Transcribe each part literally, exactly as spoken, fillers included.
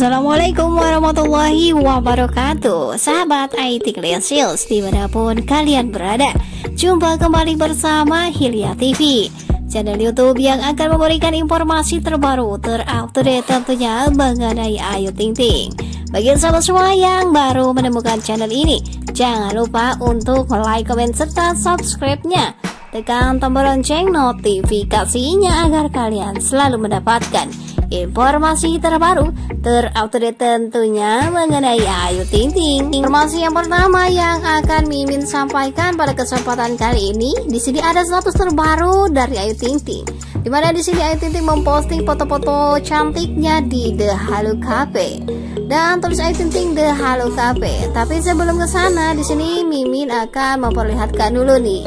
Assalamualaikum warahmatullahi wabarakatuh. Sahabat I T Classics dimanapun kalian berada, jumpa kembali bersama Hilya T V, channel YouTube yang akan memberikan informasi terbaru terupdate tentunya mengenai Ayu Ting Ting. Bagi sahabat semua yang baru menemukan channel ini, jangan lupa untuk like, comment, serta subscribe-nya. Tekan tombol lonceng notifikasinya agar kalian selalu mendapatkan informasi terbaru terupdate tentunya mengenai Ayu Ting Ting. Informasi yang pertama yang akan Mimin sampaikan pada kesempatan kali ini, di sini ada status terbaru dari Ayu Ting Ting, di mana di sini Ayu Ting Ting memposting foto-foto cantiknya di The Halo Cafe dan tulis Ayu Ting Ting The Halo Cafe. Tapi sebelum ke sana, di sini Mimin akan memperlihatkan dulu nih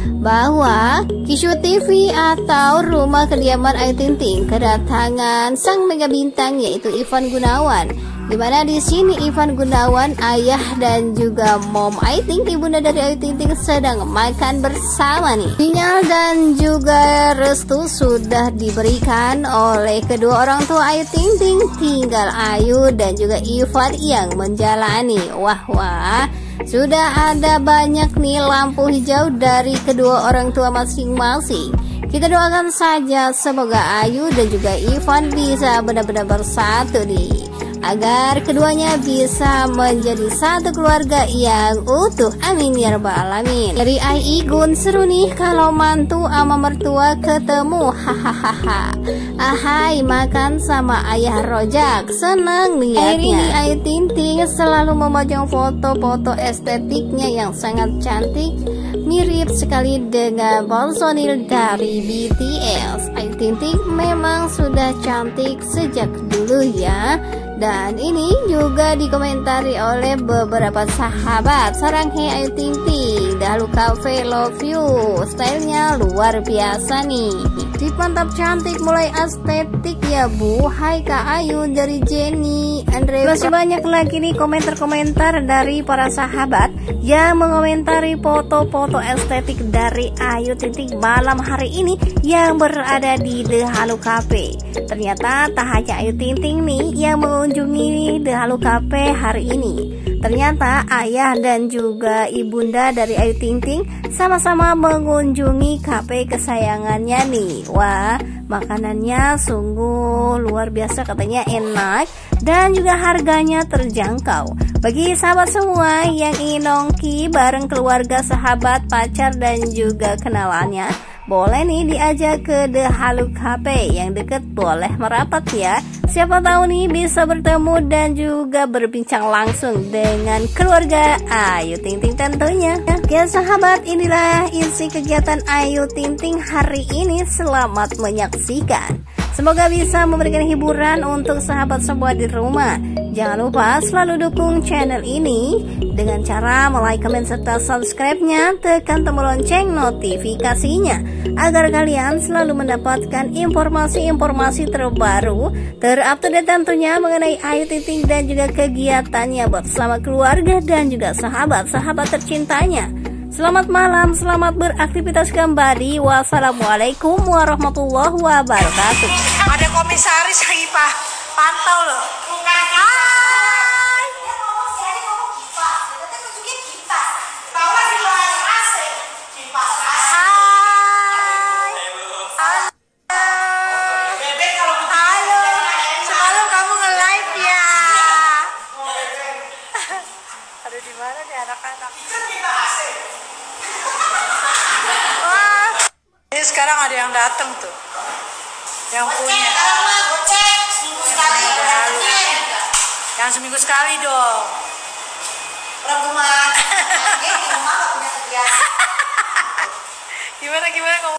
bahwa Kishu T V atau rumah kediaman Ayu Ting Ting kedatangan sang mega bintang yaitu Ivan Gunawan, dimana di sini Ivan Gunawan, ayah dan juga mom Ayu Ting Ting, ibunda dari Ayu Ting Ting, sedang makan bersama nih. Sinyal dan juga restu sudah diberikan oleh kedua orang tua Ayu Ting Ting, tinggal Ayu dan juga Ivan yang menjalani. Wah wah, sudah ada banyak nih lampu hijau dari kedua orang tua masing-masing. Kita doakan saja semoga Ayu dan juga Ivan bisa benar-benar bersatu nih, agar keduanya bisa menjadi satu keluarga yang utuh. Amin ya rabbal alamin. Dari I Igun, seru nih kalau mantu sama mertua ketemu. Hahaha. Ahai makan sama ayah rojak, seneng liatnya. Ini Ayu Ting Ting selalu memajang foto-foto estetiknya yang sangat cantik, mirip sekali dengan personil dari B T S. Ayu Ting Ting memang sudah cantik sejak dulu ya. Dan ini juga dikomentari oleh beberapa sahabat. Sarang he Ayu Ting Ting, Dahulu Cafe love you, stylenya luar biasa nih. Di mantap cantik mulai estetik ya bu. Hai Kak Ayu dari Jenny Andre. Masih banyak lagi nih komentar-komentar dari para sahabat yang mengomentari foto-foto estetik dari Ayu Ting Ting malam hari ini yang berada di The Halo Cafe. Ternyata tak hanya Ayu Ting Ting nih yang mengunjungi The Halo Cafe hari ini. Ternyata ayah dan juga ibunda dari Ayu Ting Ting sama-sama mengunjungi kafe kesayangannya nih. Wah, makanannya sungguh luar biasa, katanya enak dan juga harganya terjangkau. Bagi sahabat semua yang ingin nongki bareng keluarga, sahabat, pacar dan juga kenalannya, boleh nih diajak ke The Halo Cafe yang deket, boleh merapat ya. Siapa tahu nih bisa bertemu dan juga berbincang langsung dengan keluarga Ayu Ting Ting tentunya. Ya sahabat, inilah isi kegiatan Ayu Ting Ting hari ini. Selamat menyaksikan. Semoga bisa memberikan hiburan untuk sahabat semua di rumah. Jangan lupa selalu dukung channel ini dengan cara like, comment, serta subscribe-nya. Tekan tombol lonceng notifikasinya agar kalian selalu mendapatkan informasi-informasi terbaru terupdate tentunya mengenai Ayu Ting Ting dan juga kegiatannya bersama keluarga dan juga sahabat-sahabat tercintanya. Selamat malam, selamat beraktivitas kembali. Wassalamualaikum warahmatullahi wabarakatuh. Ada komisaris lagi pak, pantau loh. Gimana nih anak-anak? Wah, ini sekarang ada yang datang tuh, yang punya. Yang seminggu sekali dong. Orang rumah. Gimana gimana kamu?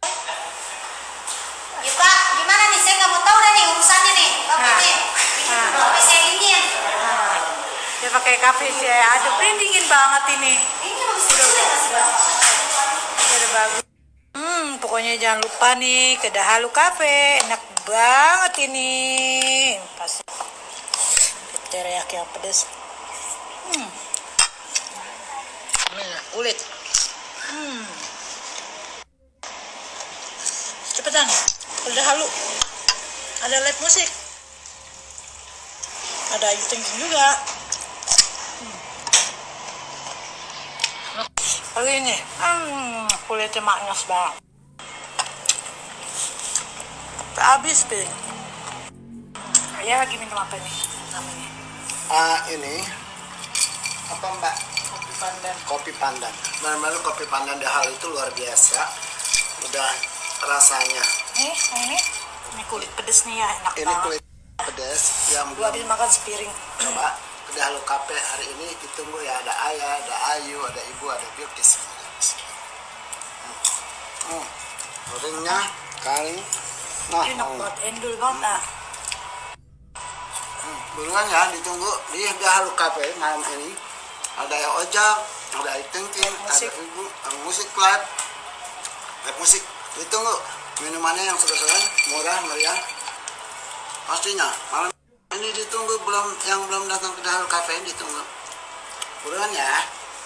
Ya Pak, gimana nih? Saya nggak mau tahu dah nih urusannya nih. Bapak nih, tapi saya ingin. Dia pakai kafe sih, ada dingin banget ini. Ini bagus sudah udah, udah bagus. Hmm, pokoknya jangan lupa nih ke The Halo Cafe, enak banget ini. Pasti teriyaki yang pedas. Hmm, nah, ulit. Hmm, cepetan, udah halu. Ada live musik. Ada ayu tinggi juga. Hmm. Lalu ini, hmm, kulitnya maknyos banget. Habis, Ping. Ayah lagi minum apa nih namanya? Ah, ini apa Mbak? Kopi pandan. Kopi pandan. Benar-benar kopi pandan Dahal itu luar biasa. Udah rasanya. Nih, ini, ini kulit pedes nih ya, enak Ini banget. kulit pedas yang Gua habis makan sepiring. coba ke Dahal Cafe hari ini ditunggu ya, ada Ayah, ada Ayu, ada Ibu, ada Bilkis. Hmm. Gorengnya kari. Nah, Enak hmm. banget, endul banget ah. Hmm. Buruan ya, ditunggu di Dahal Cafe malam ini. Ada yang ojak, ada yang tengking, ada Musik. ibu, ada musik live, live musik. Ditunggu minumannya yang segar-segar, murah, meriah. Pastinya malam ini ditunggu, belum yang belum datang ke Dahal Cafe ditunggu. Buruan ya.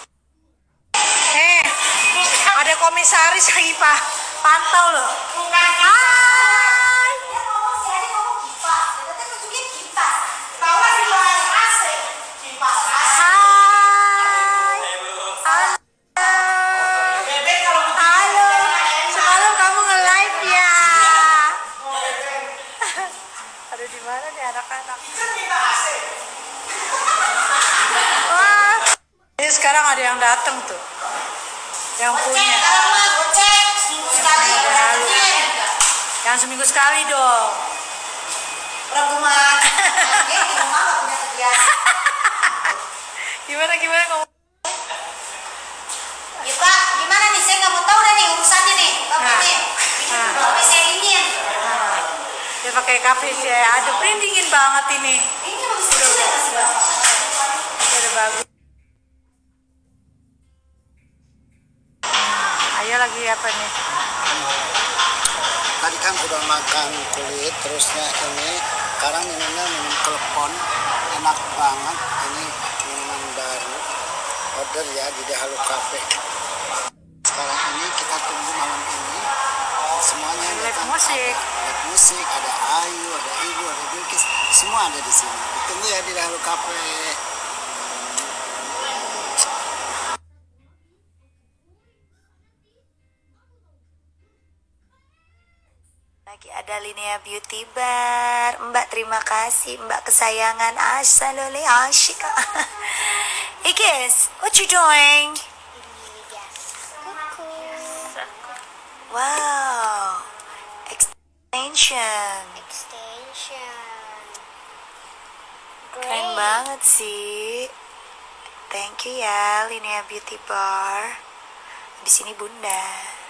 Eh, ada komisaris lagi pak, pantau loh. Hai. Dia ngomong si Adi ngomong kipas. Dia tadi nunjukin kipas. Tahu di luar A C. Kipas A C. Hai. Halo. Halo. Semalam kamu nge-live ya. Aduh, di mana nih anak-anak? Wah. Ini sekarang ada yang datang tuh. Yang Gocek punya. sekarang mah gocek seminggu sekali. Ada halu. Yang seminggu sekali dong. Orang rumah. Dia di rumah nggak punya kegiatan. Gimana gimana kamu? Ya Pak, gimana nih? Saya nggak mau tahu dah nih urusannya nih. Bapak Nah. nih. Nah. Tapi saya ingin. Nah, dia pakai kafe sih. Aduh, ini dingin banget ini. Ini bagus kecil ya masih Bapak. Udah bagus. Ayah lagi apa nih? Tadi kan udah makan kulit, terusnya ini sekarang minumnya minum klepon, enak banget. Ini minuman baru, order ya di Dahal Cafe. Sekarang ini kita tunggu malam ini semuanya Live datang. musik. Ada live musik, ada Ayu, ada Ibu, ada Bilkis, semua ada di sini. Tunggu ya di Dahal Cafe. Lagi ada Linea Beauty Bar. Mbak, terima kasih. Mbak kesayangan Asalole asyik. Hey guys, what you doing? Wow. Extension. Extension. Keren banget sih. Thank you ya Linea Beauty Bar. Habis ini Bunda.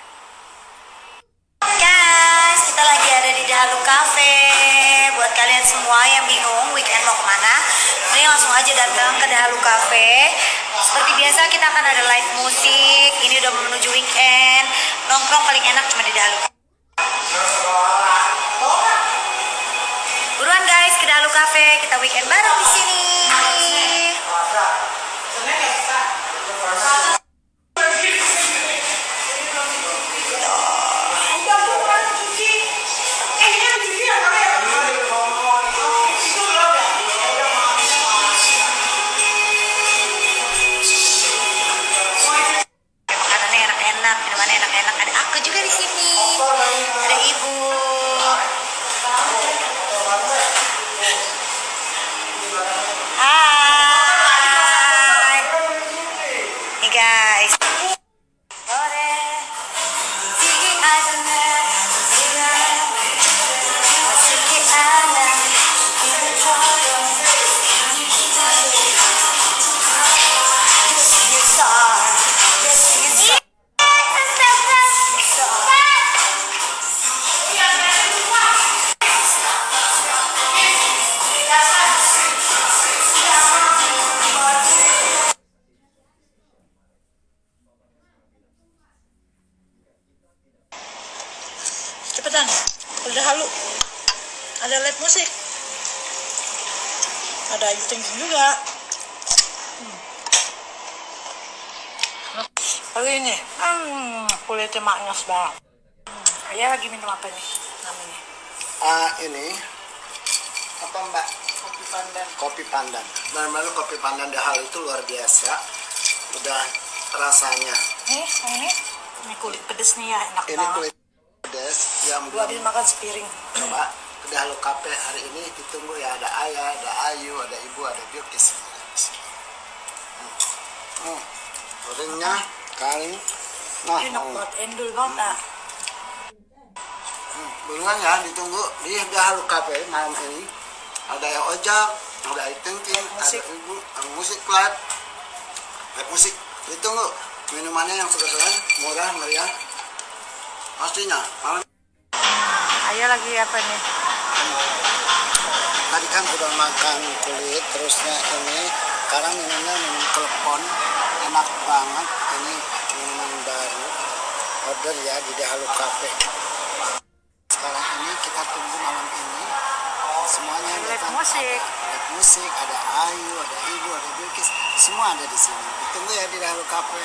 Guys, kita lagi ada di Dahal Cafe. Buat kalian semua yang bingung weekend mau kemana, mending langsung aja datang ke Dahal Cafe. Seperti biasa kita akan ada live musik. Ini udah menuju weekend. Nongkrong paling enak cuma di Dahal Cafe. Buruan guys ke Dahal Cafe, kita weekend bareng di sini. Makanannya enak-enak, minumannya enak-enak. Ada aku juga di sini. Ada ibu. Hai. Nih guys. Cepetan, udah halu. Ada live musik. Ada ayu tinggi juga. Hmm. Lalu ini, hmm, kulitnya maknyos banget. Hmm. Ayah lagi minum apa nih namanya? Ah, ini apa Mbak? Kopi pandan. Kopi pandan. Benar-benar kopi pandan Dahal itu luar biasa. Udah rasanya. Nih, yang ini. Ini kulit pedes nih ya, enak Ini banget. kulit pedas yang Gua habis makan sepiring. coba ke Dahal Cafe hari ini ditunggu ya, ada Ayah, ada Ayu, ada Ibu, ada Bilkis. Hmm. Hmm. Gorengnya kali. Nah, Enak hmm. banget, endul banget. Ah. Hmm. Buruan ya, ditunggu di Dahal Cafe malam ini. Ada yang ojak, ada yang tengking, ada ibu, ada musik live, live musik. Ditunggu minumannya yang segar-segar, murah, meriah. Pastinya. Malam. Ayah lagi apa nih? Tadi kan udah makan kulit, terusnya ini sekarang minumnya minum klepon, enak banget. Ini minuman baru, order ya di Dahal Cafe. Sekarang ini kita tunggu malam ini semuanya Live datang. musik. Ada live musik, ada Ayu, ada Ibu, ada Bilkis, semua ada di sini. Ditunggu ya di Dahal Cafe.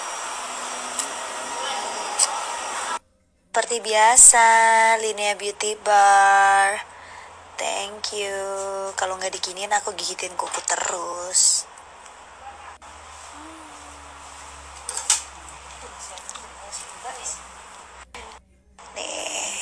Seperti biasa, Linea Beauty Bar. Thank you. Kalau nggak diginiin aku gigitin kuku terus. Nih.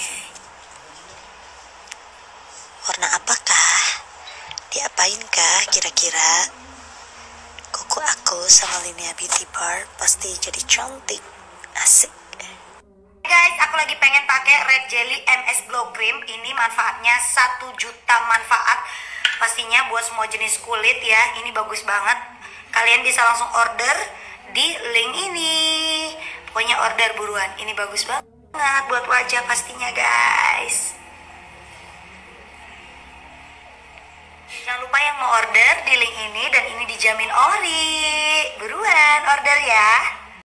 Warna apakah? Diapainkah kira-kira? Kuku aku sama Linea Beauty Bar pasti jadi cantik. Asik. Guys, aku lagi pengen pakai Red Jelly M S Glow Cream. Ini manfaatnya satu juta manfaat. Pastinya buat semua jenis kulit ya. Ini bagus banget. Kalian bisa langsung order di link ini. Pokoknya order buruan. Ini bagus banget buat wajah pastinya guys. Jangan lupa yang mau order di link ini, dan ini dijamin ori. Buruan order ya.